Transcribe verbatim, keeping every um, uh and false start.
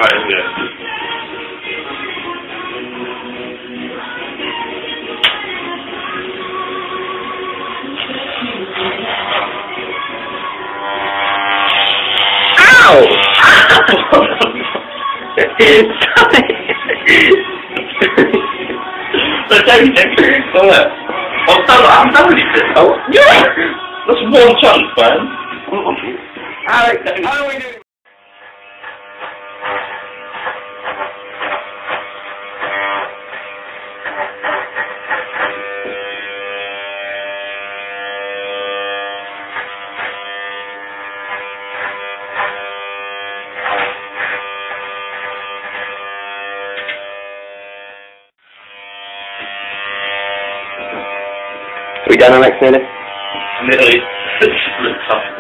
Right, isn't it? Ow! That's everything. Oh, yeah. I'm done, I'm done with this. Oh, yeah! That's one chance, man. Alex, how do we do? Are we done, Alex, nearly? Nearly. It's tough.